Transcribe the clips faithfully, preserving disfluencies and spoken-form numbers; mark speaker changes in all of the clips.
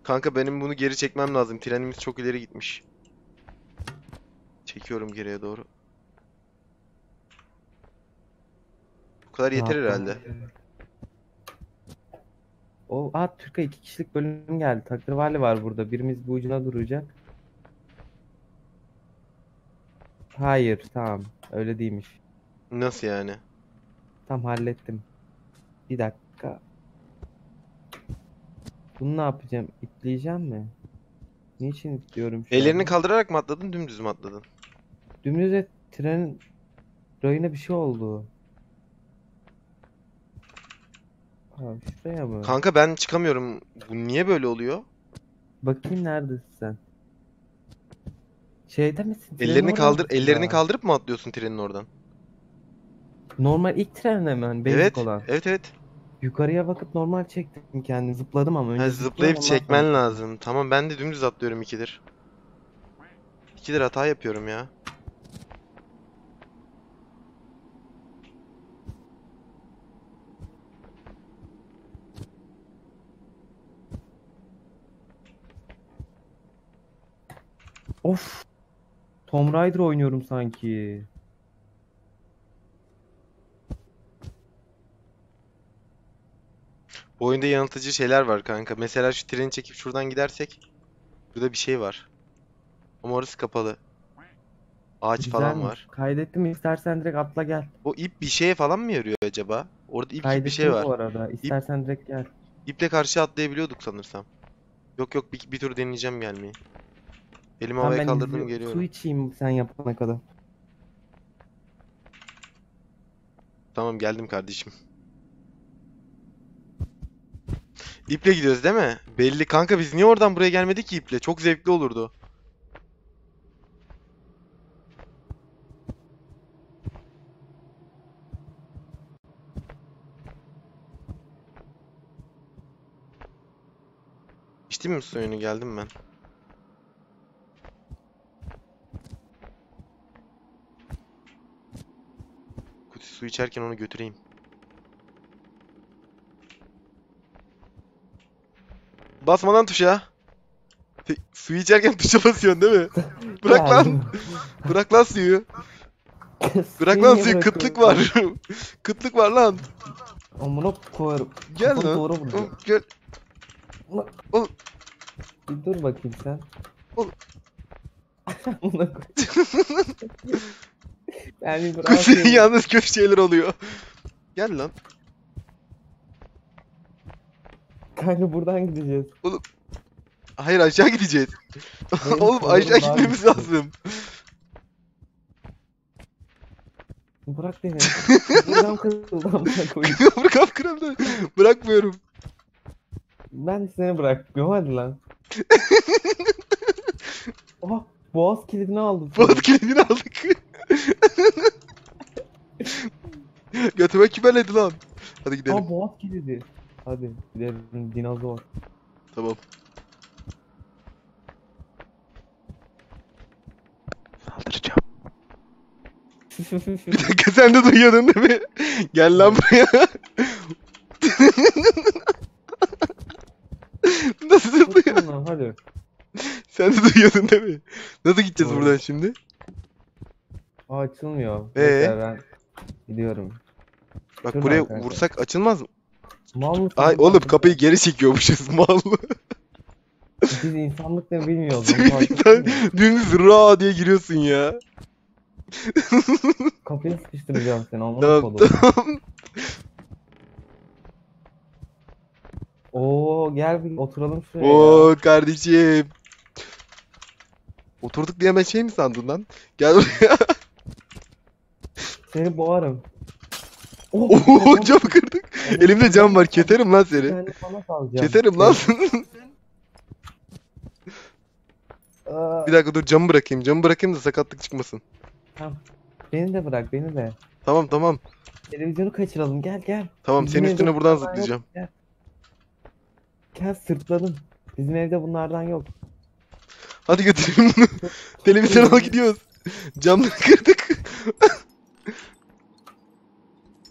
Speaker 1: Kanka benim bunu geri çekmem lazım. Trenimiz çok ileri gitmiş. Çekiyorum geriye doğru. Bu kadar yeter herhalde.
Speaker 2: Rahatladım. O aa Türkiye iki kişilik bölüm geldi. Taklavarlı var burada. Birimiz bu ucuna duracak. Hayır, tamam. Öyle değilmiş.
Speaker 1: Nasıl yani?
Speaker 2: Tam hallettim. Bir dakika. Bunu ne yapacağım? İtleyeceğim mi? Niçin itliyorum şu
Speaker 1: Ellerini
Speaker 2: anda?
Speaker 1: kaldırarak mı atladın, dümdüz mü atladın?
Speaker 2: Dümdüz et trenin rayına bir şey oldu. Ha, şuraya mı?
Speaker 1: Kanka ben çıkamıyorum. Bu niye böyle oluyor?
Speaker 2: Bakayım neredesin sen? Şeyde misin? Trenin
Speaker 1: Ellerini
Speaker 2: orada
Speaker 1: kaldır,
Speaker 2: mısın
Speaker 1: ellerini
Speaker 2: daha?
Speaker 1: kaldırıp mı atlıyorsun trenin oradan?
Speaker 2: Normal ilk trenle mi? Hani basic
Speaker 1: Evet,
Speaker 2: olan.
Speaker 1: evet evet.
Speaker 2: Yukarıya bakıp normal çektim kendimi. Zıpladım ama
Speaker 1: Ha,
Speaker 2: önce zıplıyorum
Speaker 1: zıplayıp
Speaker 2: ondan sonra
Speaker 1: çekmen
Speaker 2: çekiyorum.
Speaker 1: lazım. Tamam ben de dümdüz atlıyorum ikidir. İkidir hata yapıyorum ya.
Speaker 2: Of! Tomb Raider oynuyorum sanki.
Speaker 1: Bu oyunda yanıltıcı şeyler var kanka. Mesela şu treni çekip şuradan gidersek. Burada bir şey var. Ama orası kapalı. Ağaç falan
Speaker 2: Güzelmiş.
Speaker 1: var.
Speaker 2: Kaydettim, istersen direkt atla gel.
Speaker 1: O ip bir şeye falan mı yarıyor acaba? Orada ip gibi bir şey
Speaker 2: Kaydettim
Speaker 1: var.
Speaker 2: bu arada.
Speaker 1: İp,
Speaker 2: İstersen direkt gel.
Speaker 1: iple karşıya atlayabiliyorduk sanırsam. Yok yok bir, bir tur deneyeceğim gelmeyi. Elimi
Speaker 2: Tamam,
Speaker 1: havaya
Speaker 2: ben
Speaker 1: kaldırdım
Speaker 2: izliyorum. Su
Speaker 1: geliyorum.
Speaker 2: içeyim sen yapana kadar.
Speaker 1: Tamam geldim kardeşim. İple gidiyoruz değil mi? Belli kanka biz niye oradan buraya gelmedik ki iple? Çok zevkli olurdu. İçtin mi suyunu? Geldim ben. Kutu su içerken onu götüreyim. Basmadan tuşa. Te- Suyu içerken tuşa basıyorsun değil mi? Bırak lan.
Speaker 2: Geldim.
Speaker 1: Bırak lan suyu. Bırak
Speaker 2: Suyu
Speaker 1: lan
Speaker 2: niye
Speaker 1: suyu. Kıtlık
Speaker 2: bırakıyorsun?
Speaker 1: var. Kıtlık var lan.
Speaker 2: Amına koyarım.
Speaker 1: Gel
Speaker 2: Kafanı
Speaker 1: lan.
Speaker 2: duvara
Speaker 1: Oğlum,
Speaker 2: vuracağım.
Speaker 1: gel.
Speaker 2: Ulan,
Speaker 1: Oğlum,
Speaker 2: bir dur bakayım sen.
Speaker 1: oğlum.
Speaker 2: Amına koy. Ben bir
Speaker 1: Kutuyu
Speaker 2: bırakayım.
Speaker 1: yalnız kötü şeyler oluyor. Gel lan.
Speaker 2: Kanka buradan gideceğiz.
Speaker 1: Oğlum. Hayır aşağı gideceğiz.
Speaker 2: Benim
Speaker 1: Oğlum
Speaker 2: kollarım
Speaker 1: aşağı
Speaker 2: daha
Speaker 1: gitmemiz
Speaker 2: güçlü.
Speaker 1: lazım.
Speaker 2: Bırak beni. Buradan kırıldı amına koyayım.
Speaker 1: Kaburgam kırıldı. Bırakmıyorum.
Speaker 2: Ben de seni bırakmıyorum, hadi lan. Oha, boğaz kilidini aldım
Speaker 1: Boğaz
Speaker 2: senin.
Speaker 1: kilidini aldık. Götüme kümeledi lan. Hadi gidelim.
Speaker 2: Aa, boğaz kilidi. Hadi gidelim, dinozor.
Speaker 1: Tamam. Saldıracağım. Bir dakika sen de duyuyordun değil mi? Gel lan buraya. Nasıl zıplıyor?
Speaker 2: Tuttum lan, hadi.
Speaker 1: Sen de duyuyordun değil mi? Nasıl gideceğiz
Speaker 2: Doğru.
Speaker 1: buradan şimdi?
Speaker 2: Aa, açılmıyor.
Speaker 1: Ee?
Speaker 2: Neyse ben gidiyorum.
Speaker 1: Bak
Speaker 2: Şuradan
Speaker 1: buraya
Speaker 2: kanka.
Speaker 1: vursak açılmaz mı?
Speaker 2: Mal mısın?
Speaker 1: Ay oğlum kapıyı geri çekiyormuşuz mal.
Speaker 2: Biz insanlık ne bilmiyoruz. Onu fark ettin
Speaker 1: Sen
Speaker 2: mi?
Speaker 1: dümdüz ra diye giriyorsun ya.
Speaker 2: Kapıya sıkıştıracağım seni, amına
Speaker 1: Tamam
Speaker 2: kodum.
Speaker 1: tamam.
Speaker 2: Oo, gel bir oturalım şuraya ya.
Speaker 1: Oo kardeşim. Oturduk diye hemen şey mi sandın lan? Gel buraya.
Speaker 2: Seni boğarım. Oh,
Speaker 1: Oo
Speaker 2: kafam-
Speaker 1: camı kırdık.
Speaker 2: Amına
Speaker 1: Elimde cam var.
Speaker 2: koyayım.
Speaker 1: Keterim lan
Speaker 2: Bir
Speaker 1: seni.
Speaker 2: tane sana salacağım.
Speaker 1: Keterim lan.
Speaker 2: Aa,
Speaker 1: Bir dakika dur camı bırakayım. Camı bırakayım da sakatlık çıkmasın.
Speaker 2: tamam. Beni de bırak, beni de.
Speaker 1: Tamam tamam.
Speaker 2: Televizyonu kaçıralım, gel gel.
Speaker 1: Tamam
Speaker 2: Bizim
Speaker 1: senin
Speaker 2: evde
Speaker 1: üstüne buradan
Speaker 2: bunlardan yok,
Speaker 1: zıplayacağım.
Speaker 2: Gel. Gel, sırtladım. Bizim evde bunlardan yok.
Speaker 1: Hadi götüreyim bunu. Televizyona gidiyoruz. Camları kırdık.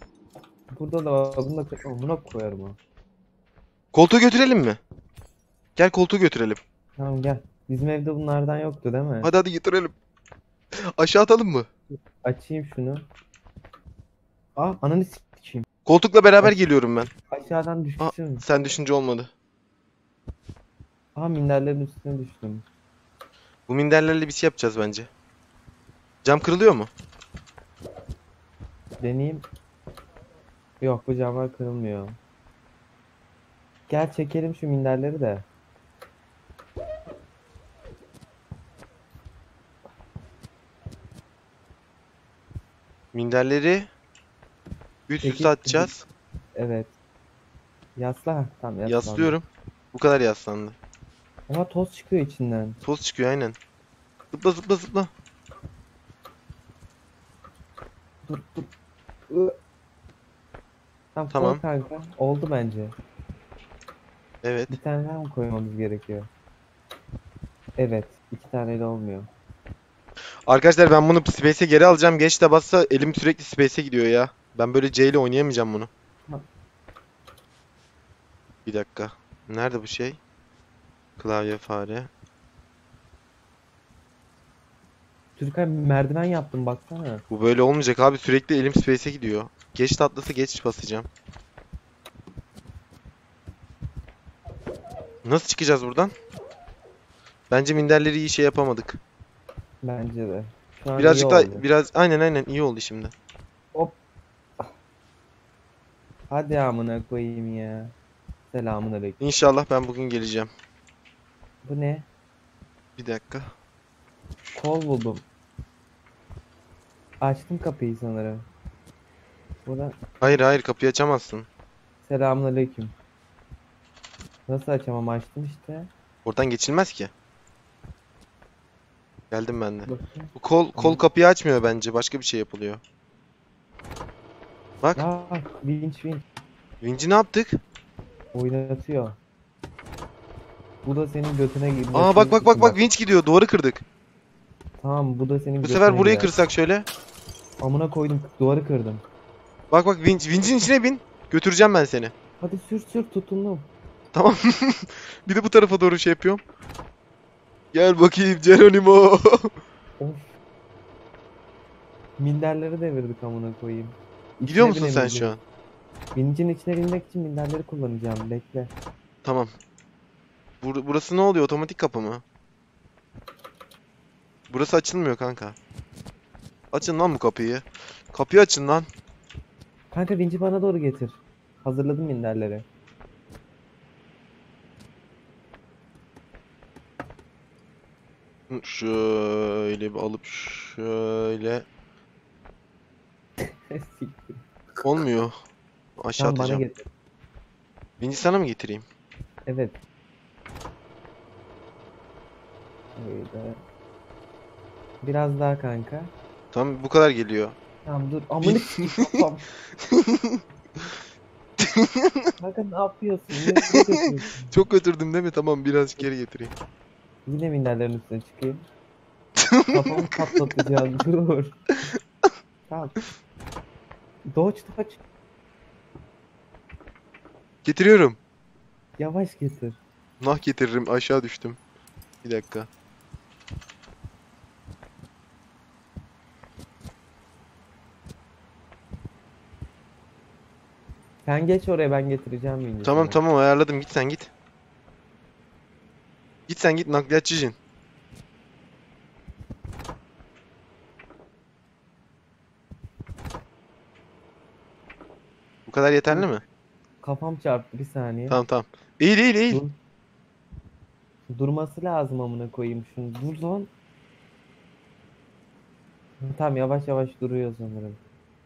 Speaker 2: Burada da var. Bunu da amına koyarım ha.
Speaker 1: Koltuğu götürelim mi? Gel koltuğu götürelim.
Speaker 2: Tamam gel. Bizim evde bunlardan yoktu değil mi?
Speaker 1: Hadi hadi götürelim. Aşağı atalım mı?
Speaker 2: Açayım şunu. Aa ananı sikeyim.
Speaker 1: Koltukla beraber
Speaker 2: Aş-
Speaker 1: geliyorum ben.
Speaker 2: Aşağıdan
Speaker 1: Aa,
Speaker 2: düştüm.
Speaker 1: sen düşünce olmadı.
Speaker 2: Aa minderlerin üstüne düştüm.
Speaker 1: Bu minderlerle bir şey yapacağız bence. Cam kırılıyor mu?
Speaker 2: Deneyeyim. Yok bu camlar kırılmıyor. Gel çekelim şu minderleri de.
Speaker 1: Minderleri üst üste
Speaker 2: Çekil.
Speaker 1: atacağız.
Speaker 2: Evet. Yasla. Heh, tamam yaslandı.
Speaker 1: Yaslıyorum. Bu kadar yaslandı.
Speaker 2: Ama toz çıkıyor içinden.
Speaker 1: Toz çıkıyor aynen. Zıpla zıpla zıpla.
Speaker 2: Dur dur. Ü. Tamam,
Speaker 1: Tamam.
Speaker 2: koy kanka. Oldu bence.
Speaker 1: Evet.
Speaker 2: Bir tane daha mı koymamız gerekiyor? Evet. iki taneyle olmuyor.
Speaker 1: Arkadaşlar ben bunu Space'e geri alacağım. Geç de bassa elim sürekli Space'e gidiyor ya. Ben böyle C ile oynayamayacağım bunu.
Speaker 2: Ha.
Speaker 1: Bir dakika. Nerede bu şey? Klavye fare.
Speaker 2: Türkay merdiven yaptım baksana.
Speaker 1: Bu böyle olmayacak abi. Sürekli elim Space'e gidiyor. Geç tatlası geç basacağım. Nasıl çıkacağız buradan? Bence minderleri iyi şey yapamadık.
Speaker 2: Bence de. Şu an iyi
Speaker 1: Birazcık
Speaker 2: oldu.
Speaker 1: daha biraz aynen aynen iyi oldu şimdi.
Speaker 2: Hop. Hadi amına koyayım ya. Selamun aleyküm.
Speaker 1: İnşallah ben bugün geleceğim.
Speaker 2: Bu ne?
Speaker 1: Bir dakika.
Speaker 2: Kol buldum. Açtım kapıyı sanırım. Burada
Speaker 1: Hayır hayır kapıyı açamazsın.
Speaker 2: selamun aleyküm. Nasıl açamam, açtım işte.
Speaker 1: Oradan geçilmez ki. Geldim ben de.
Speaker 2: Bakayım.
Speaker 1: Bu kol kol kapıyı açmıyor bence. Başka bir şey yapılıyor. Bak.
Speaker 2: Aa, vinç vinç.
Speaker 1: Vinci ne yaptık?
Speaker 2: Oynatıyor. Bu da senin götüne girdi.
Speaker 1: Aa bak bak bak bak vinç gidiyor. Duvarı kırdık.
Speaker 2: Tamam bu da senin
Speaker 1: Bu
Speaker 2: götüne
Speaker 1: sefer burayı
Speaker 2: girer.
Speaker 1: kırsak şöyle.
Speaker 2: Amına koydum, duvarı kırdım.
Speaker 1: Bak bak vinç vincin içine bin. Götüreceğim ben seni.
Speaker 2: Hadi sür sür, tutundum.
Speaker 1: Tamam. Bir de bu tarafa doğru şey yapıyorum. Gel bakayım Geronimo.
Speaker 2: Of. Minderleri devirdik amına koyayım.
Speaker 1: Gidiyor
Speaker 2: İçine
Speaker 1: musun sen
Speaker 2: binemedim.
Speaker 1: şu an?
Speaker 2: Vincin içine binmek için minderleri kullanacağım. Bekle.
Speaker 1: Tamam. Bur burası ne oluyor? Otomatik kapı mı? Burası açılmıyor kanka. Açın lan bu kapıyı. Kapıyı açın lan.
Speaker 2: Kanka vinci bana doğru getir. Hazırladım minderleri.
Speaker 1: Hı, şöyle bir alıp şöyle.
Speaker 2: Siktir.
Speaker 1: Olmuyor. Aşağı
Speaker 2: Tamam bana
Speaker 1: atacağım.
Speaker 2: getir.
Speaker 1: Vinci sana mı getireyim?
Speaker 2: Evet. Öyle. Biraz daha kanka.
Speaker 1: Tamam bu kadar geliyor.
Speaker 2: Tamam dur. Amına sikeyim kafam. Kanka ne yapıyorsun? Niye ne yapıyorsun?
Speaker 1: Çok götürdüm değil mi? Tamam biraz geri getireyim.
Speaker 2: Yine minderlerin üstüne çıkayım. Kafamı patlatacağım. Dur. Tamam. Dodge dodge.
Speaker 1: Getiriyorum.
Speaker 2: Yavaş getir.
Speaker 1: Nah getiririm. Aşağı düştüm. Bir dakika.
Speaker 2: Sen geç oraya, ben getireceğim minci
Speaker 1: Tamam
Speaker 2: sana.
Speaker 1: tamam ayarladım. Git sen git. Git sen git nakliyatçı Jin. Bu kadar yeterli mi?
Speaker 2: Kafam çarptı, bir saniye.
Speaker 1: Tamam tamam. Eğil eğil eğil.
Speaker 2: Dur. Durması lazım amına koyayım şunu. Dur lan. Tamam yavaş yavaş duruyor sanırım.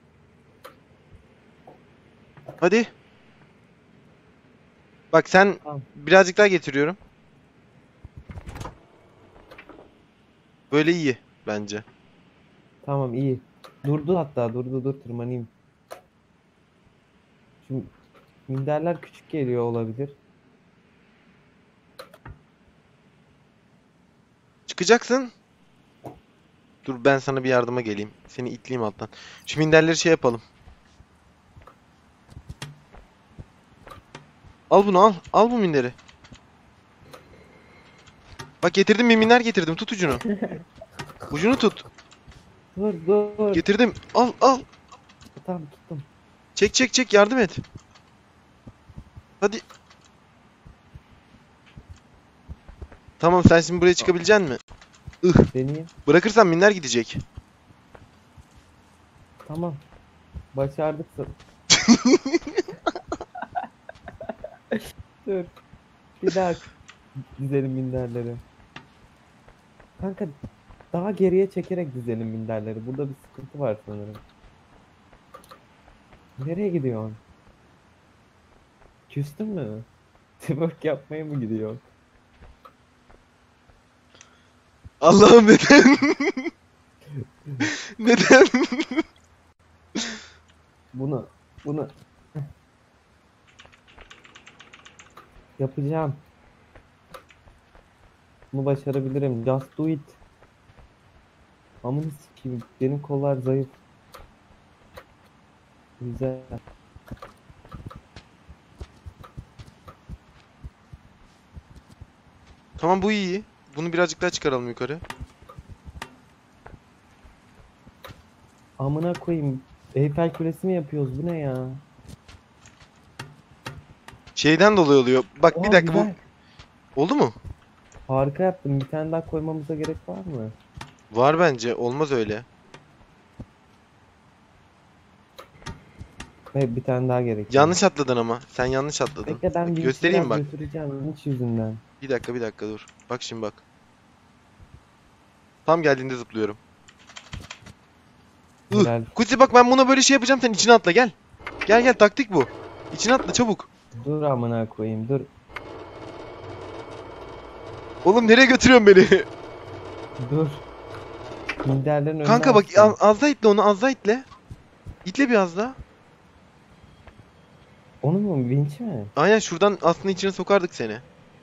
Speaker 1: Hadi. Bak sen
Speaker 2: Tamam.
Speaker 1: birazcık daha getiriyorum. Böyle iyi bence.
Speaker 2: Tamam iyi. Durdu hatta, durdu, dur tırmanayım. Şimdi minderler küçük geliyor olabilir.
Speaker 1: Çıkacaksın. Dur ben sana bir yardıma geleyim. Seni itleyeyim alttan. Şu minderleri şey yapalım. Al bunu al. Al bu minderi. Bak getirdim, minler getirdim. Tut ucunu. Ucunu tut.
Speaker 2: Dur dur.
Speaker 1: Getirdim. Al al.
Speaker 2: Tamam tuttum.
Speaker 1: Çek çek çek, yardım et. Hadi. Tamam, sen şimdi buraya çıkabilecek misin? Ih.
Speaker 2: Deneyeyim.
Speaker 1: Bırakırsan minler gidecek.
Speaker 2: Tamam. Başardık. Dur. Bir daha dizelim minderleri. Kanka daha geriye çekerek dizelim minderleri. Burada bir sıkıntı var sanırım. Nereye gidiyorsun? Küstün mü? Twerk yapmaya mı gidiyor?
Speaker 1: Allah'ım neden? Neden?
Speaker 2: Bunu, bunu yapacağım. Bunu başarabilirim. Just do it. Amına sikeyim. Benim kollar zayıf. Güzel.
Speaker 1: Tamam, bu iyi. Bunu birazcık daha çıkaralım yukarı.
Speaker 2: Amına koyayım. Eyfel Kulesi mi yapıyoruz? Bu ne ya?
Speaker 1: Şeyden dolayı oluyor. Bak bir
Speaker 2: Oha,
Speaker 1: dakika, bu
Speaker 2: güzel.
Speaker 1: oldu mu?
Speaker 2: Harika yaptım. Bir tane daha koymamıza gerek var mı?
Speaker 1: Var bence. Olmaz öyle.
Speaker 2: Hayır, bir tane daha gerek.
Speaker 1: Yanlış atladın ama. Sen yanlış atladın.
Speaker 2: Bekle, ben
Speaker 1: Bak,
Speaker 2: bir
Speaker 1: göstereyim
Speaker 2: şeyler
Speaker 1: bak.
Speaker 2: götüreceğim vinç yüzünden.
Speaker 1: Bir dakika bir dakika dur. Bak şimdi bak. Tam geldiğinde zıplıyorum. Ih,
Speaker 2: Helal.
Speaker 1: Kutsi bak, ben buna böyle şey yapacağım, sen içine atla, gel. Gel gel, taktik bu. İçine atla çabuk.
Speaker 2: Dur amına koyayım, dur.
Speaker 1: Oğlum nereye götürüyorsun beni?
Speaker 2: Dur. Minderlerin önüne
Speaker 1: Kanka bak,
Speaker 2: açtım.
Speaker 1: az, az da itle onu, az da itle. İtle biraz daha.
Speaker 2: Onu mu? Vinç mi?
Speaker 1: Aynen, şuradan aslında içine sokardık seni.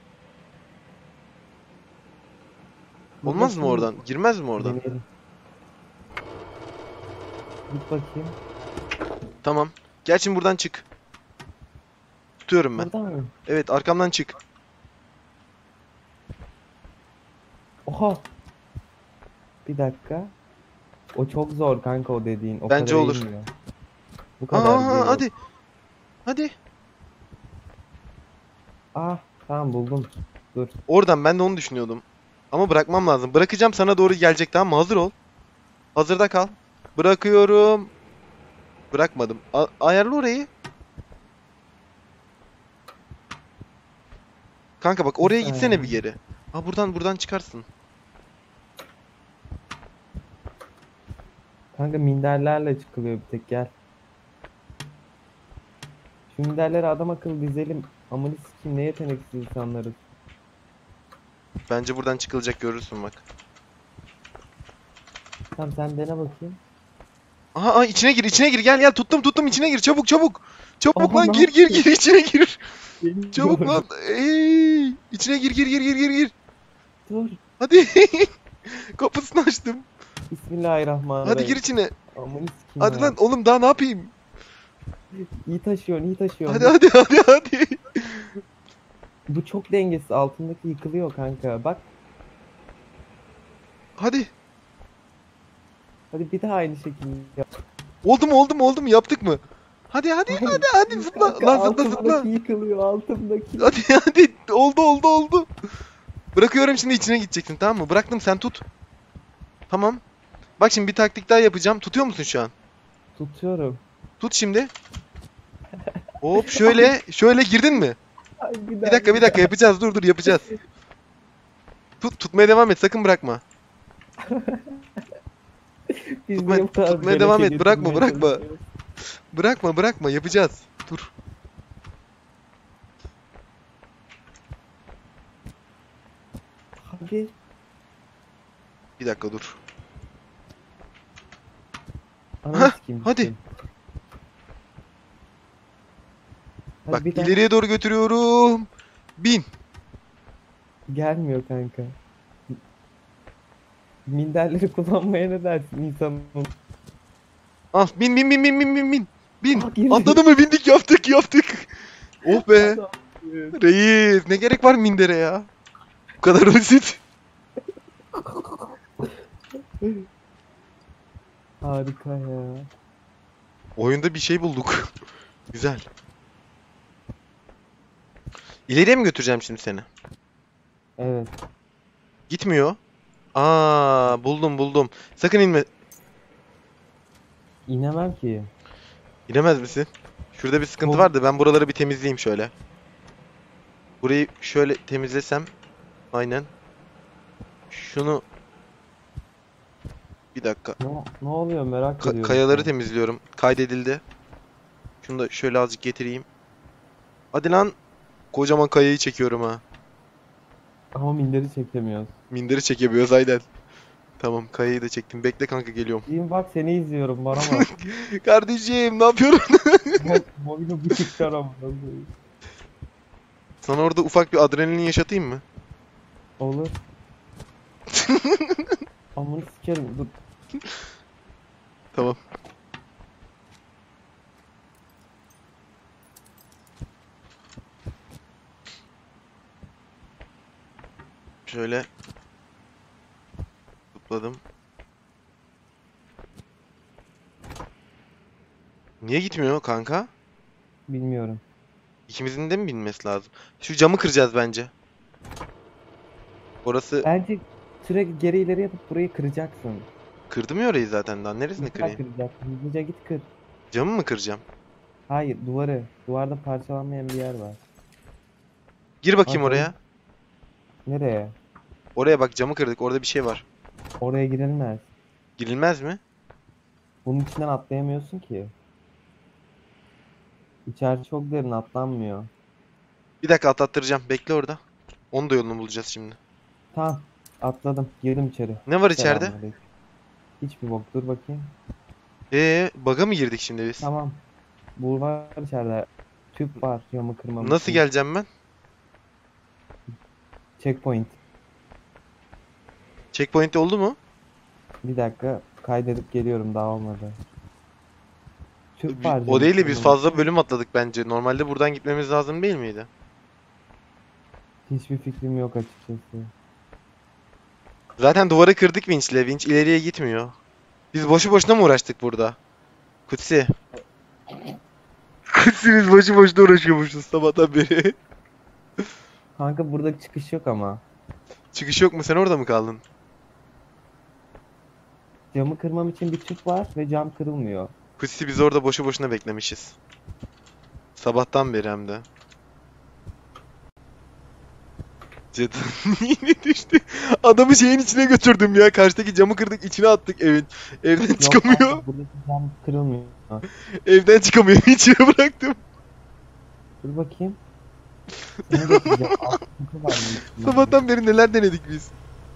Speaker 2: Dur
Speaker 1: Olmaz mı
Speaker 2: bakayım.
Speaker 1: oradan? Girmez mi oradan?
Speaker 2: Deneyelim. Git bakayım.
Speaker 1: Tamam. Gel şimdi buradan çık. Tutuyorum ben.
Speaker 2: Buradan mı?
Speaker 1: Evet, arkamdan çık.
Speaker 2: Oha. Bir dakika. O çok zor kanka, o dediğin. O
Speaker 1: Bence
Speaker 2: kadar
Speaker 1: olur.
Speaker 2: eğilmiyor. Bu kadar
Speaker 1: Aa,
Speaker 2: geliyor.
Speaker 1: hadi. Hadi.
Speaker 2: Ah, tamam buldum. Dur.
Speaker 1: Oradan ben de onu düşünüyordum. Ama bırakmam lazım. Bırakacağım, sana doğru gelecek, tamam mı? Hazır ol. Hazırda kal. Bırakıyorum. Bırakmadım. A- ayarla orayı. Kanka bak, oraya
Speaker 2: Bir
Speaker 1: gitsene bir
Speaker 2: saniye.
Speaker 1: geri. Ha, buradan buradan çıkarsın.
Speaker 2: Kanka minderlerle çıkılıyor bir tek, gel. Şu minderleri adam akıllı dizelim. Amına sikeyim, ne yeteneksiz insanlarız.
Speaker 1: Bence buradan çıkılacak, görürsün bak.
Speaker 2: Tamam, sen dene bakayım.
Speaker 1: Aha, aha, içine gir, içine gir, gel gel, tuttum tuttum, içine gir, çabuk çabuk. Çabuk
Speaker 2: Aha,
Speaker 1: lan,
Speaker 2: ne
Speaker 1: gir gir
Speaker 2: yaptın?
Speaker 1: gir, içine gir.
Speaker 2: Geliyorum.
Speaker 1: Çabuk lan. Ey, içine gir gir gir gir gir gir.
Speaker 2: Dur.
Speaker 1: Hadi. Kapısını açtım.
Speaker 2: Bismillahirrahmanirrahim.
Speaker 1: Hadi gir içine.
Speaker 2: Amına sikeyim
Speaker 1: Hadi
Speaker 2: ya.
Speaker 1: lan oğlum, daha ne yapayım?
Speaker 2: İyi taşıyorsun, iyi taşıyorsun.
Speaker 1: Hadi hadi hadi hadi.
Speaker 2: Bu çok dengesiz. Altındaki yıkılıyor kanka. Bak.
Speaker 1: Hadi.
Speaker 2: Hadi bir daha aynı şekilde yap.
Speaker 1: Oldu mu oldu mu oldu mu, yaptık mı? Hadi hadi
Speaker 2: Hayır.
Speaker 1: hadi hadi, zıpla
Speaker 2: Kanka,
Speaker 1: lan, zıpla zıpla.
Speaker 2: altımdaki yıkılıyor, altımdaki.
Speaker 1: Hadi hadi, oldu oldu oldu. Bırakıyorum, şimdi içine gideceksin, tamam mı? Bıraktım, sen tut. Tamam. Bak şimdi bir taktik daha yapacağım. Tutuyor musun şu an?
Speaker 2: Tutuyorum.
Speaker 1: Tut şimdi. Hop, şöyle şöyle girdin mi?
Speaker 2: Ay, bir,
Speaker 1: Bir
Speaker 2: daha,
Speaker 1: dakika bir dakika, yapacağız, dur dur yapacağız. Tut, tutmaya devam et, sakın bırakma.
Speaker 2: Biz
Speaker 1: tutma-
Speaker 2: niye bu kadar
Speaker 1: tutmaya devam
Speaker 2: beleşe
Speaker 1: et, bırakma,
Speaker 2: getirmeye
Speaker 1: bırakma.
Speaker 2: çalışıyoruz?
Speaker 1: Bırakma bırakma, yapacağız. Dur.
Speaker 2: Hadi.
Speaker 1: Bir dakika dur.
Speaker 2: Ananı
Speaker 1: Hah,
Speaker 2: sikeyim,
Speaker 1: hadi.
Speaker 2: gittim. Hadi
Speaker 1: Bak,
Speaker 2: bir daha.
Speaker 1: ileriye doğru götürüyorum. Bin.
Speaker 2: Gelmiyor kanka. Minderleri kullanmaya ne dersin insanın?
Speaker 1: Al, bin bin bin bin bin bin bin. Bin.
Speaker 2: Ah, girdi.
Speaker 1: Atladı mı, bindik, yaptık yaptık. Oh be.
Speaker 2: Adam.
Speaker 1: Reis, ne gerek var mindere ya? Bu kadar basit.
Speaker 2: Harika ya.
Speaker 1: Oyunda bir şey bulduk. Güzel. İleriye mi götüreceğim şimdi seni?
Speaker 2: Evet.
Speaker 1: Gitmiyor. Aa, buldum buldum. Sakın inme.
Speaker 2: İnemem ki.
Speaker 1: İnemez misin? Şurada bir sıkıntı
Speaker 2: Çok-
Speaker 1: var da ben buraları bir temizleyeyim şöyle. Burayı şöyle temizlesem. Aynen. Şunu bir dakika.
Speaker 2: Ne, ne oluyor merak
Speaker 1: Ka-
Speaker 2: ediyorum.
Speaker 1: kayaları
Speaker 2: şu an.
Speaker 1: temizliyorum. Kaydedildi. Şunu da şöyle azıcık getireyim. Hadi lan. Kocaman kayayı çekiyorum ha.
Speaker 2: Ama minderi çekemiyoruz.
Speaker 1: Minderi çekemiyoruz aynen. Tamam, kayayı da çektim. Bekle kanka, geliyorum.
Speaker 2: İyiyim bak seni izliyorum bana bak.
Speaker 1: Kardeşim, ne yapıyorum?
Speaker 2: Mo- Mobilya bu çıkar.
Speaker 1: Sana orada ufak bir adrenalin yaşatayım mı?
Speaker 2: Olur. Amını sikerim. Dur.
Speaker 1: Tamam. Şöyle zıpladım. Niye gitmiyor kanka?
Speaker 2: Bilmiyorum.
Speaker 1: İkimizin de mi binmesi lazım? Şu camı kıracağız bence. Orası
Speaker 2: Bence sürekli geri ileri yapıp burayı kıracaksın.
Speaker 1: kırdım ya orayı zaten, daha neresini
Speaker 2: Nasıl
Speaker 1: kırayım?
Speaker 2: kıracaksın? Hızlıca git kır.
Speaker 1: Camı mı kıracağım?
Speaker 2: Hayır duvarı. Duvarda parçalanmayan bir yer var.
Speaker 1: Gir bakayım
Speaker 2: Bak,
Speaker 1: oraya.
Speaker 2: Nereye?
Speaker 1: Oraya bak, camı kırdık, orada bir şey var.
Speaker 2: Oraya girilmez.
Speaker 1: Girilmez mi?
Speaker 2: Bunun içinden atlayamıyorsun ki. İçerisi çok derin atlanmıyor.
Speaker 1: Bir dakika, atlattıracağım. Bekle orada. Onu da yolunu bulacağız şimdi.
Speaker 2: Tamam. Atladım. Girdim içeri.
Speaker 1: Ne var içeride?
Speaker 2: Selamünaleyküm. Hiçbir bok. Dur bakayım.
Speaker 1: Ee, bug'a mı girdik şimdi biz?
Speaker 2: Tamam. Bu var içeride. Tüp var camı kırmam
Speaker 1: Nasıl
Speaker 2: için.
Speaker 1: geleceğim ben?
Speaker 2: Checkpoint.
Speaker 1: Checkpoint oldu mu?
Speaker 2: Bir dakika. Kaydedip geliyorum. Daha olmadı. Tüp var
Speaker 1: O
Speaker 2: camı
Speaker 1: değil de biz
Speaker 2: kırmam
Speaker 1: fazla
Speaker 2: için.
Speaker 1: bölüm atladık bence. Normalde buradan gitmemiz lazım değil miydi?
Speaker 2: Hiçbir fikrim yok açıkçası.
Speaker 1: Zaten duvarı kırdık vinçle. Vinç ileriye gitmiyor. Biz boşu boşuna mı uğraştık burada? Kutsi. Kutsi, biz boşu boşuna uğraşıyormuşuz sabahtan beri.
Speaker 2: Kanka burada çıkış yok ama.
Speaker 1: Çıkış yok mu? Sen orada mı kaldın?
Speaker 2: Camı kırmam için bir tüp var ve cam kırılmıyor.
Speaker 1: Kutsi, biz orada boşu boşuna beklemişiz. Sabahtan beri hem de. Cadı yine düştü. Adamı şeyin içine götürdüm ya. Karşıdaki camı kırdık, içine attık evin. Evden
Speaker 2: Yok
Speaker 1: çıkamıyor.
Speaker 2: kanka buradaki cam kırılmıyor.
Speaker 1: Evden çıkamıyor. İçine bıraktım.
Speaker 2: Dur bakayım. Seni götüreceğim. Altı var mı?
Speaker 1: Sabahtan beri neler denedik biz.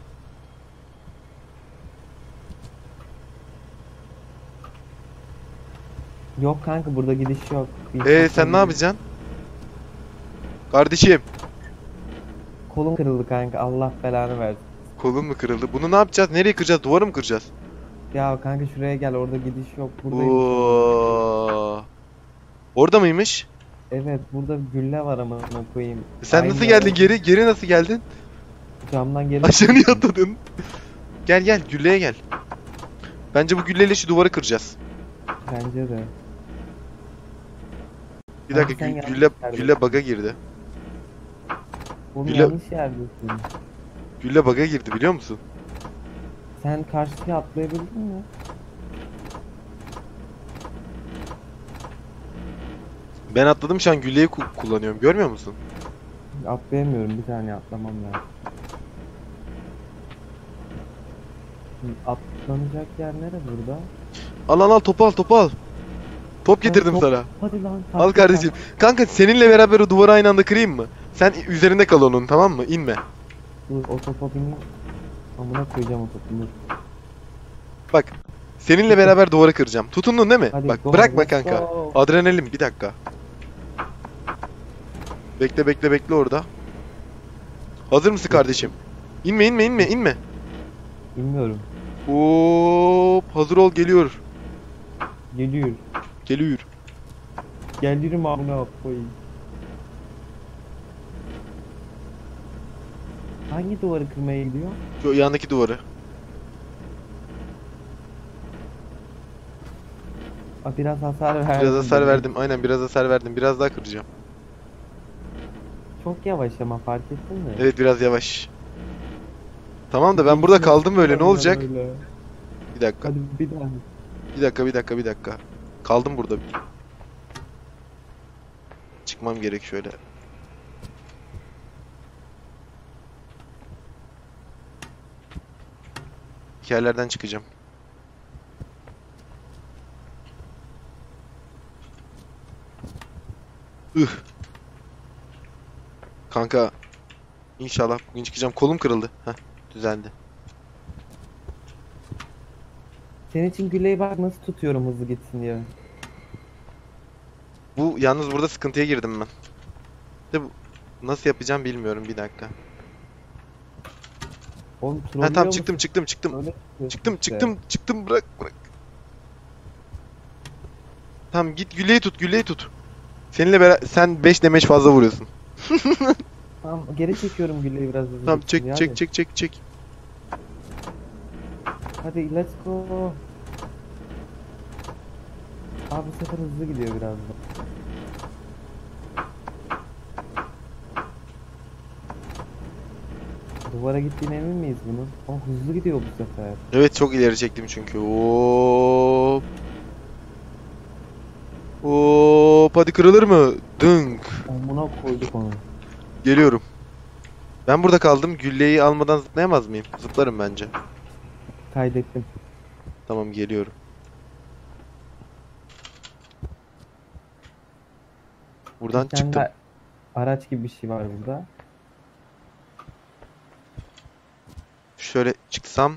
Speaker 2: Yok kanka burada gidiş yok. Bir
Speaker 1: Ee
Speaker 2: insan
Speaker 1: sen ne
Speaker 2: gidiyor.
Speaker 1: yapacaksın? Kardeşim,
Speaker 2: Kolum kırıldı kanka Allah belanı versin.
Speaker 1: kolun mu kırıldı? Bunu ne yapacağız? Nereye kıracağız? Duvarı mı kıracağız?
Speaker 2: Ya kanka şuraya gel orada gidiş yok. Buradayım.
Speaker 1: Oo. Orada mıymış?
Speaker 2: Evet burada gülle var amına koyayım.
Speaker 1: Sen
Speaker 2: Aynı
Speaker 1: nasıl geldin
Speaker 2: yere-
Speaker 1: geri? Geri nasıl geldin?
Speaker 2: Camdan geri
Speaker 1: Aşağı niye
Speaker 2: çıktım.
Speaker 1: atladın? Gel gel, gülleye gel. Bence bu gülleyle şu duvarı kıracağız.
Speaker 2: Bence de.
Speaker 1: Bir
Speaker 2: Abi
Speaker 1: dakika,
Speaker 2: sen
Speaker 1: gü-
Speaker 2: yanlış
Speaker 1: gülle
Speaker 2: yerdesin.
Speaker 1: gülle bug'a girdi.
Speaker 2: Oğlum
Speaker 1: Gülle-
Speaker 2: yanlış yerdesin.
Speaker 1: Gülle bug'a girdi, biliyor musun?
Speaker 2: Sen karşıya atlayabildin mi?
Speaker 1: Ben atladım, şu an gülleyi ku- kullanıyorum. Görmüyor musun?
Speaker 2: Atlayamıyorum bir tane atlamam lazım. Şimdi atlanacak yer nere burada?
Speaker 1: Al al al, topu al, topu al. Top getirdim
Speaker 2: top-
Speaker 1: sana.
Speaker 2: Hadi lan.
Speaker 1: Al
Speaker 2: taktik
Speaker 1: kardeşim.
Speaker 2: yap.
Speaker 1: Kanka, seninle beraber o duvarı aynı anda kırayım mı? Sen üzerinde kal onun, tamam mı? İnme.
Speaker 2: Dur o topa bineyim. Amına koyacağım o topu. Dur.
Speaker 1: Bak. Seninle beraber duvarı kıracağım. Tutundun değil mi?
Speaker 2: Hadi
Speaker 1: Bak,
Speaker 2: go,
Speaker 1: bırakma
Speaker 2: let's
Speaker 1: kanka.
Speaker 2: go.
Speaker 1: Adrenalin, bir dakika. Bekle bekle bekle orada. Hazır mısın kardeşim? İnme inme inme inme.
Speaker 2: Bilmiyorum.
Speaker 1: Hop, hazır ol, geliyor.
Speaker 2: Geliyor.
Speaker 1: Geliyor.
Speaker 2: Gelirim amına koyayım. Hangi duvarı kırmaya gidiyor?
Speaker 1: Şu yandaki duvarı.
Speaker 2: Aa, biraz hasar verdim.
Speaker 1: Biraz hasar
Speaker 2: dedim.
Speaker 1: verdim. Aynen biraz hasar verdim. Biraz daha kıracağım.
Speaker 2: Çok yavaş ama fark ettin mi?
Speaker 1: Evet biraz yavaş. Tamam da ben burada
Speaker 2: Gelişine
Speaker 1: kaldım böyle ne
Speaker 2: çıkamıyor
Speaker 1: olacak?
Speaker 2: böyle.
Speaker 1: Bir dakika.
Speaker 2: Hadi bir daha.
Speaker 1: Bir dakika bir dakika bir dakika. Kaldım burada. Çıkmam gerek şöyle. İki yerlerden çıkacağım. Üh. Kanka. İnşallah bugün çıkacağım. Kolum kırıldı. Heh, düzeldi.
Speaker 2: Senin için Güley'i bak nasıl tutuyorum hızlı gitsin diye.
Speaker 1: Bu yalnız burada sıkıntıya girdim ben. De bu nasıl yapacağım bilmiyorum bir dakika.
Speaker 2: Oğlum
Speaker 1: Ha
Speaker 2: trollüyor
Speaker 1: tamam
Speaker 2: musun?
Speaker 1: çıktım çıktım çıktım.
Speaker 2: Öyle tutuyorsun
Speaker 1: Çıktım
Speaker 2: işte.
Speaker 1: çıktım çıktım bırak bırak. Tamam git Güle'yi tut Güle'yi tut. Seninle beraber sen beş demeç fazla vuruyorsun.
Speaker 2: Tamam geri çekiyorum Güley'i biraz hızlı
Speaker 1: Tamam
Speaker 2: gitsin
Speaker 1: çek
Speaker 2: diye.
Speaker 1: çek
Speaker 2: Hadi.
Speaker 1: çek çek çek.
Speaker 2: Hadi let's go. Abi bu sefer hızlı gidiyor biraz da. Duvara gittiğine emin miyiz bunun? O hızlı gidiyor bu sefer.
Speaker 1: Evet çok ileri çektim çünkü. Hop. Hop hadi kırılır mı? Dınk.
Speaker 2: Amına koyduk onu.
Speaker 1: Geliyorum. Ben burada kaldım. Gülleyi almadan zıplayamaz mıyım? Zıplarım bence.
Speaker 2: Kaydettim.
Speaker 1: Tamam geliyorum. Buradan
Speaker 2: Bir tane
Speaker 1: çıktım.
Speaker 2: de araç gibi bir şey var burada.
Speaker 1: Şöyle çıksam.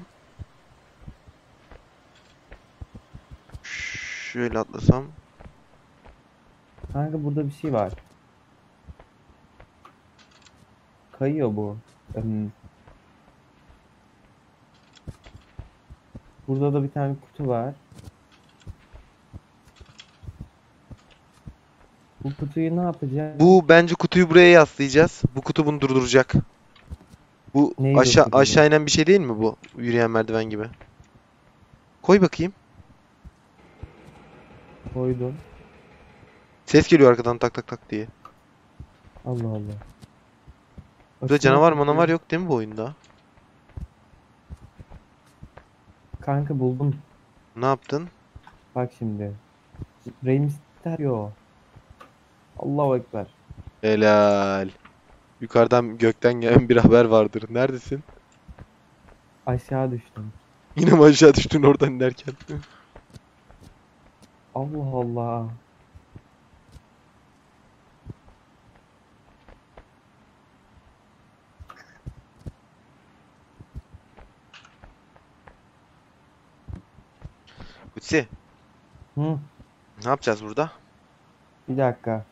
Speaker 1: Şöyle atlasam.
Speaker 2: Kanka burada bir şey var. Kayıyor bu. Hmm. Burada da bir tane kutu var. Bu kutuyu ne yapacağız?
Speaker 1: Bu bence kutuyu buraya yaslayacağız. Bu kutu bunu durduracak. Bu
Speaker 2: Neyi
Speaker 1: aşağı
Speaker 2: durduracak?
Speaker 1: aşağı inen bir şey değil mi bu? Yürüyen merdiven gibi. Koy bakayım.
Speaker 2: Koydum.
Speaker 1: Ses geliyor arkadan tak tak tak diye.
Speaker 2: Allah Allah.
Speaker 1: Burada
Speaker 2: Açma
Speaker 1: canavar
Speaker 2: kutuyu.
Speaker 1: manavar yok değil mi bu oyunda?
Speaker 2: Kanka buldum.
Speaker 1: Ne yaptın?
Speaker 2: Bak şimdi. Rey Mysterio. Allahu Ekber.
Speaker 1: Helal. Yukarıdan gökten gelen bir haber vardır. Neredesin?
Speaker 2: Aşağı düştüm.
Speaker 1: Yine mi aşağı düştün oradan inerken?
Speaker 2: Allah Allah.
Speaker 1: Kutsi,
Speaker 2: Hı,
Speaker 1: ne yapacağız burada?
Speaker 2: bir dakika.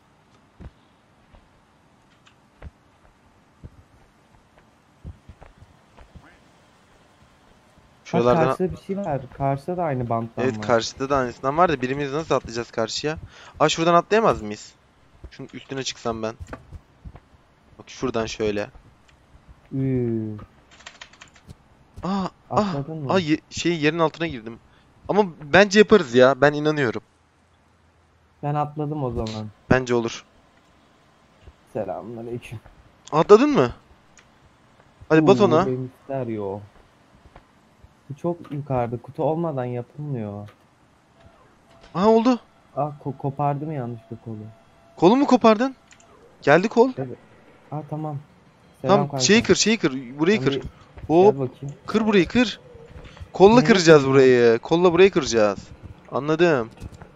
Speaker 2: Bak
Speaker 1: Şuralardan...
Speaker 2: karşıda bir şey var. Karşıda da aynı banttan
Speaker 1: Evet
Speaker 2: var.
Speaker 1: karşıda da aynısından var da birimiz nasıl atlayacağız karşıya? Aa şuradan atlayamaz mıyız? Şunun üstüne çıksam ben. Bak şuradan şöyle.
Speaker 2: Üü,
Speaker 1: Aa, ah,
Speaker 2: atladın
Speaker 1: aa
Speaker 2: mı?
Speaker 1: ye- şey yerin altına girdim. Ama bence yaparız ya. Ben inanıyorum.
Speaker 2: Ben atladım o zaman.
Speaker 1: Bence olur.
Speaker 2: Selamünaleyküm.
Speaker 1: Atladın mı? Hadi bas
Speaker 2: Uuu
Speaker 1: ona.
Speaker 2: Rey Mysterio. Bu çok yukarıda. Kutu olmadan yapılmıyor.
Speaker 1: Aha oldu.
Speaker 2: Ah ko kopardım yanlışlıkla kolu.
Speaker 1: Kolu mu kopardın? Geldi kol.
Speaker 2: Evet. Ah tamam. Selam
Speaker 1: Tam şeyi
Speaker 2: kanka.
Speaker 1: kır, şeyi kır. Burayı
Speaker 2: Ben
Speaker 1: kır.
Speaker 2: bir
Speaker 1: Hop,
Speaker 2: gel bakayım.
Speaker 1: kır burayı kır. Kolla
Speaker 2: Neyi
Speaker 1: kıracağız
Speaker 2: kıracağım?
Speaker 1: burayı. Kolla burayı kıracağız. Anladım.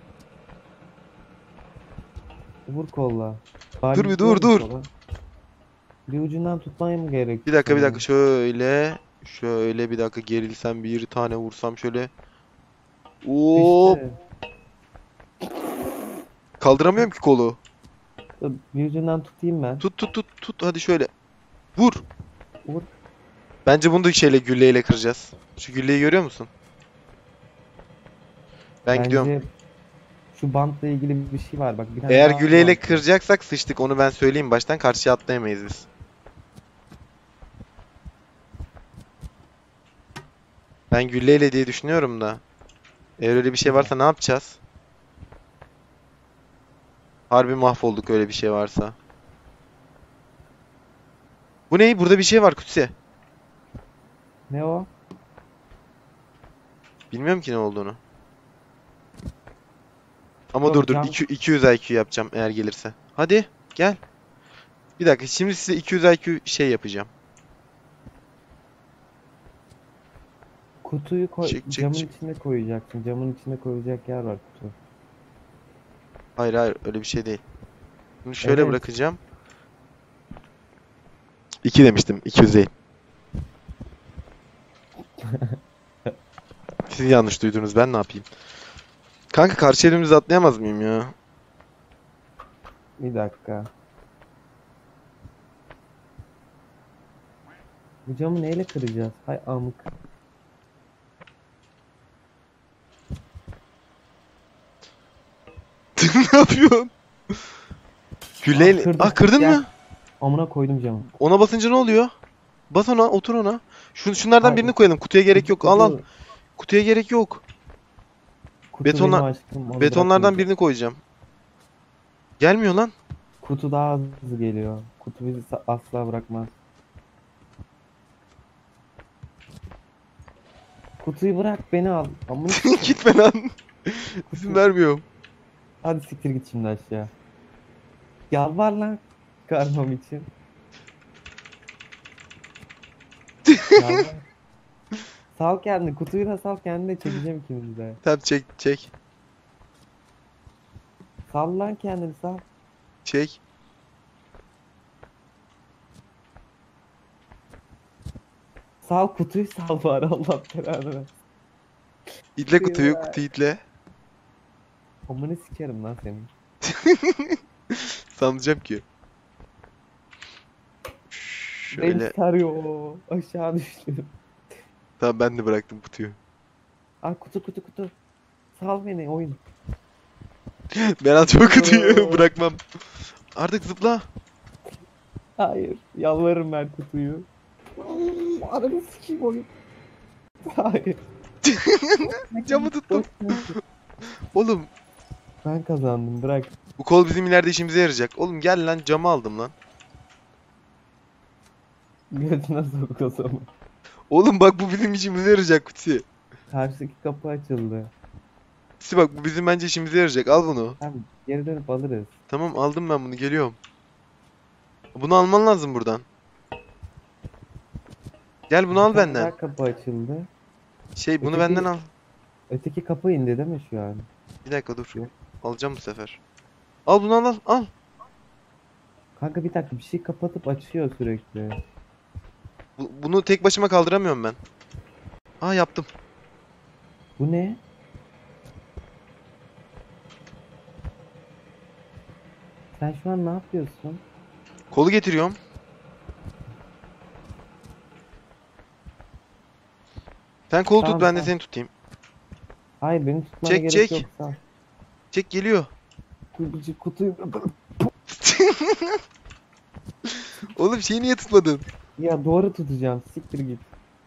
Speaker 2: Vur kolla.
Speaker 1: Dur bir
Speaker 2: Bari
Speaker 1: dur
Speaker 2: vur
Speaker 1: dur.
Speaker 2: kola. Bir ucundan tutmaya mı gerek?
Speaker 1: Bir dakika bir dakika
Speaker 2: bunu?
Speaker 1: şöyle. Şöyle bir dakika gerilsem bir tane vursam şöyle. Hop.
Speaker 2: İşte.
Speaker 1: Kaldıramıyorum ki kolu.
Speaker 2: Dur, bir ucundan tutayım ben.
Speaker 1: Tut tut tut tut hadi şöyle. Vur.
Speaker 2: Vur.
Speaker 1: Bence bunu da şeyle gülleyle kıracağız. Şu gülleyi görüyor musun? Ben gidiyorum.
Speaker 2: Bence şu bantla ilgili bir şey var. Bak bir tane
Speaker 1: Eğer
Speaker 2: daha
Speaker 1: güleyle
Speaker 2: bant.
Speaker 1: kıracaksak sıçtık onu ben söyleyeyim baştan karşıya atlayamayız biz. Ben gülleyle diye düşünüyorum da. Eğer öyle bir şey varsa ne yapacağız? Harbi mahvolduk öyle bir şey varsa. Bu ne? Burada bir şey var Kutsi.
Speaker 2: Ne o?
Speaker 1: Bilmiyorum ki ne olduğunu. Ama
Speaker 2: Yok,
Speaker 1: dur dur
Speaker 2: cam.
Speaker 1: iki- 200 I Q yapacağım eğer gelirse. Hadi gel. Bir dakika şimdi size iki yüz I Q şey yapacağım.
Speaker 2: Kutuyu koy,
Speaker 1: Çık çık
Speaker 2: camın
Speaker 1: çık.
Speaker 2: içine koyacaksın. Camın içine koyacak yer var kutu.
Speaker 1: Hayır hayır öyle bir şey değil. Bunu şöyle
Speaker 2: Evet.
Speaker 1: bırakacağım. iki demiştim. iki yüz değil. Siz yanlış duydunuz. Ben ne yapayım? Kanka karşı elimize atlayamaz mıyım ya?
Speaker 2: Bir dakika. Bu camı neyle kıracağız? Hay amık.
Speaker 1: Ne yapıyorsun? Güleyle...
Speaker 2: kırdım.
Speaker 1: Ah kırdın
Speaker 2: Gel.
Speaker 1: mı?
Speaker 2: Amına koydum camı.
Speaker 1: Ona basınca ne oluyor? Bas ona, otur ona. Şun, şunlardan
Speaker 2: Hayır.
Speaker 1: birini koyalım. Kutuya gerek
Speaker 2: Kutu,
Speaker 1: yok. Al al.
Speaker 2: kutu,
Speaker 1: Kutuya gerek yok.
Speaker 2: kutu
Speaker 1: Betonlar-
Speaker 2: benim aşkım. Onu
Speaker 1: Betonlardan
Speaker 2: bırakmayacak.
Speaker 1: birini koyacağım. Gelmiyor lan.
Speaker 2: Kutu daha hızlı geliyor. Kutu bizi sa- asla bırakmaz. Kutuyu bırak, beni al. Amına sikeyim.
Speaker 1: Gitme lan. İzin
Speaker 2: Kutu-
Speaker 1: vermiyorum.
Speaker 2: Hadi siktir git şimdi aşağı. Yalvar lan. Çıkarmam için. Yalvar. Sal kendini. Kutuyu da sal, kendini de çekeceğim ikimizi de.
Speaker 1: Tamam çek çek.
Speaker 2: Sal lan kendini, sal.
Speaker 1: Çek.
Speaker 2: Sal kutuyu, sal bari, Allah belanı versin.
Speaker 1: İtle kutuyu.
Speaker 2: Eyvah.
Speaker 1: Kutuyu itle.
Speaker 2: Amını sikerim lan senin.
Speaker 1: Sanmayacağım ki.
Speaker 2: Beni
Speaker 1: Şöyle.
Speaker 2: sarıyor. Aşağı düştüm.
Speaker 1: Tamam ben de bıraktım kutuyu.
Speaker 2: Aa, kutu kutu kutu. Sal beni oyun.
Speaker 1: Ben atma kutuyu. Bırakmam. Artık zıpla.
Speaker 2: Hayır. Yalvarırım ver kutuyu. Ananı sikeyim oyun. Hayır.
Speaker 1: Camı tuttum. Oğlum
Speaker 2: Ben kazandım, bırak.
Speaker 1: bu kol bizim ileride işimize yarayacak. Oğlum gel lan camı aldım lan.
Speaker 2: Götüne sok o zaman.
Speaker 1: Oğlum bak bu bizim işimize yarayacak Kutsi.
Speaker 2: Karşıdaki kapı açıldı.
Speaker 1: Kutsi bak bu bizim bence işimize yarayacak. Al bunu.
Speaker 2: Tamam, geri dönüp alırız.
Speaker 1: Tamam aldım ben bunu geliyorum. Bunu alman lazım buradan. Gel bunu
Speaker 2: Bir
Speaker 1: al
Speaker 2: tane
Speaker 1: benden.
Speaker 2: daha kapı açıldı.
Speaker 1: Şey bunu
Speaker 2: Öteki-
Speaker 1: benden al.
Speaker 2: Öteki kapı indi değil mi şu an?
Speaker 1: Bir dakika dur.
Speaker 2: Yok.
Speaker 1: Alacağım bu sefer. Al bunu al al al.
Speaker 2: Kanka bir dakika, bir şey kapatıp açıyor sürekli.
Speaker 1: Bu- bunu tek başıma kaldıramıyorum ben. Aa yaptım.
Speaker 2: Bu ne? Sen şu an ne yapıyorsun?
Speaker 1: Kolu getiriyorum. Sen kolu
Speaker 2: Tamam,
Speaker 1: tut ben de
Speaker 2: tamam.
Speaker 1: seni tutayım.
Speaker 2: Hayır, beni tutmana
Speaker 1: Çek,
Speaker 2: gerek
Speaker 1: çek.
Speaker 2: yok. Sağ ol.
Speaker 1: Çek geliyor.
Speaker 2: Kutuyu, kutuyu...
Speaker 1: Oğlum şeyi niye tutmadın?
Speaker 2: Ya doğru tutacağım. Siktir git.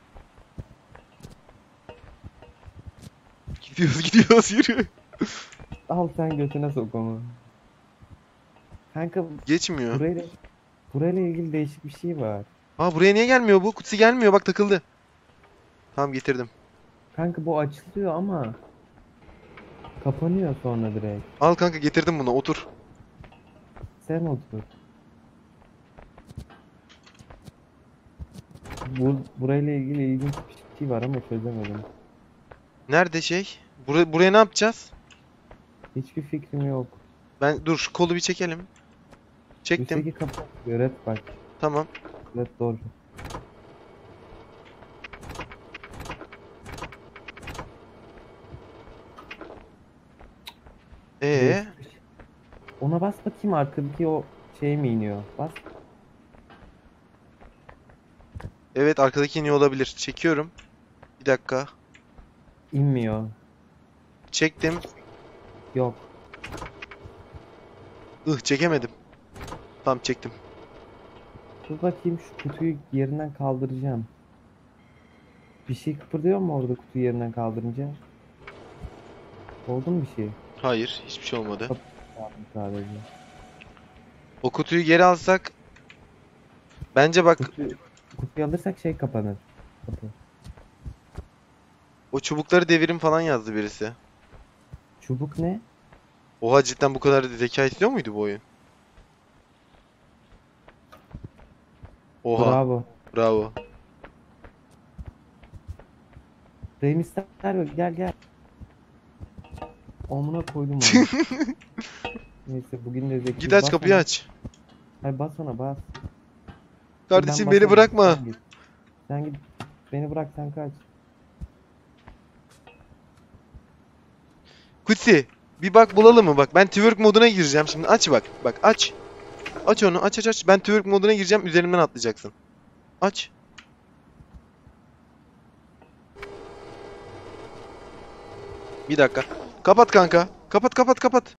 Speaker 1: Gidiyoruz gidiyoruz yürü.
Speaker 2: Al sen, götüne sok onu. Kanka
Speaker 1: Geçmiyor.
Speaker 2: burayla, burayla ilgili değişik bir şey var.
Speaker 1: Aa buraya niye gelmiyor bu? Kutsi gelmiyor bak takıldı. Tamam getirdim.
Speaker 2: Kanka bu açılıyor ama kapanıyor sonra direkt.
Speaker 1: Al kanka getirdim bunu otur.
Speaker 2: Sen otur. Bu, burayla ilgili ilginç bir şey var ama çözemedim.
Speaker 1: Nerede şey? Bura, buraya ne yapacağız?
Speaker 2: Hiçbir fikrim yok.
Speaker 1: Ben dur şu kolu bir çekelim. Çektim.
Speaker 2: Üstteki kapı göret bak.
Speaker 1: Tamam.
Speaker 2: Evet, doğru.
Speaker 1: Ee,
Speaker 2: Değişik bir şey. Ona bas bakayım, arkadaki o şey mi iniyor? Bas.
Speaker 1: evet arkadaki iniyor olabilir. Çekiyorum. Bir dakika.
Speaker 2: İnmiyor.
Speaker 1: Çektim.
Speaker 2: Yok.
Speaker 1: Ih çekemedim. Tamam çektim.
Speaker 2: Dur bakayım, şu kutuyu yerinden kaldıracağım. Bir şey kıpırdıyor mu orada kutuyu yerinden kaldırınca? Oldu mu bir şey?
Speaker 1: Hayır hiçbir şey olmadı.
Speaker 2: Kapı kaldı sadece.
Speaker 1: O kutuyu geri alsak bence bak
Speaker 2: Kutuyu, kutuyu alırsak şey kapanır. Kapı.
Speaker 1: o çubukları devirin falan yazdı birisi.
Speaker 2: Çubuk ne?
Speaker 1: Oha cidden bu kadar zeka istiyor muydu bu oyun? Oha
Speaker 2: Bravo.
Speaker 1: bravo.
Speaker 2: Rey Mysterio gel gel. Amına koydum onu. Neyse bugün de zeki.
Speaker 1: Git aç
Speaker 2: Bas
Speaker 1: kapıyı
Speaker 2: ona.
Speaker 1: aç.
Speaker 2: Hayır bas ona bas.
Speaker 1: Kardeşim
Speaker 2: Ben
Speaker 1: beni
Speaker 2: basamam,
Speaker 1: bırakma.
Speaker 2: Sen git. Sen git. Beni bırak sen kaç.
Speaker 1: Kutsi bir bak bulalım mı? Bak ben twerk moduna gireceğim şimdi. Aç bak. Bak aç. Aç onu aç aç aç. Ben twerk moduna gireceğim. Üzerimden atlayacaksın. Aç. Bir dakika. Kapat kanka. Kapat kapat kapat.